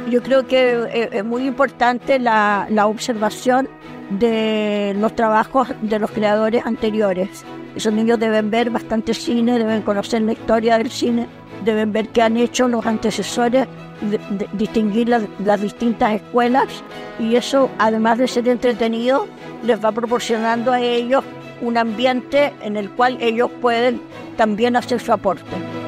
Yo creo que es muy importante la observación de los trabajos de los creadores anteriores. Esos niños deben ver bastante cine, deben conocer la historia del cine, deben ver qué han hecho los antecesores, distinguir las distintas escuelas, y eso, además de ser entretenido, les va proporcionando a ellos un ambiente en el cual ellos pueden también hacer su aporte.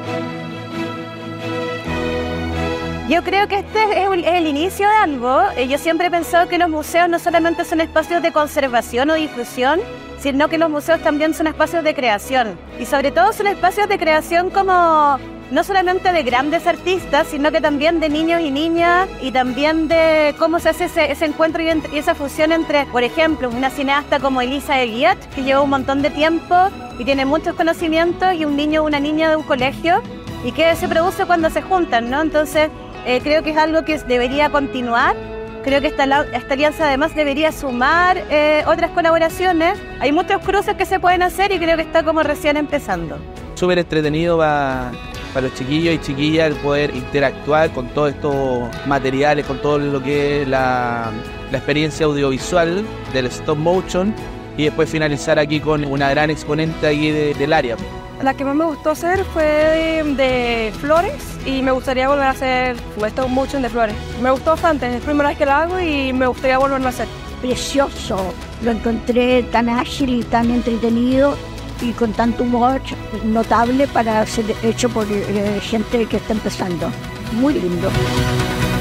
Yo creo que este es el inicio de algo. Yo siempre he pensado que los museos no solamente son espacios de conservación o difusión, sino que los museos también son espacios de creación. Y sobre todo son espacios de creación como no solamente de grandes artistas, sino que también de niños y niñas, y también de cómo se hace ese encuentro y esa fusión entre, por ejemplo, una cineasta como Elisa Elliott, que lleva un montón de tiempo y tiene muchos conocimientos, y un niño o una niña de un colegio, y que se produce cuando se juntan, ¿no? Entonces, creo que es algo que debería continuar. Creo que esta alianza además debería sumar otras colaboraciones. Hay muchos cruces que se pueden hacer y creo que está como recién empezando. Súper entretenido para los chiquillos y chiquillas el poder interactuar con todos estos materiales, con todo lo que es la experiencia audiovisual del stop motion, y después finalizar aquí con una gran exponente aquí del área. La que más me gustó hacer fue de flores, y me gustaría volver a hacer stop motion de flores. Me gustó bastante, es la primera vez que la hago y me gustaría volverlo a hacer. Precioso, lo encontré tan ágil y tan entretenido y con tanto humor notable para ser hecho por gente que está empezando. Muy lindo.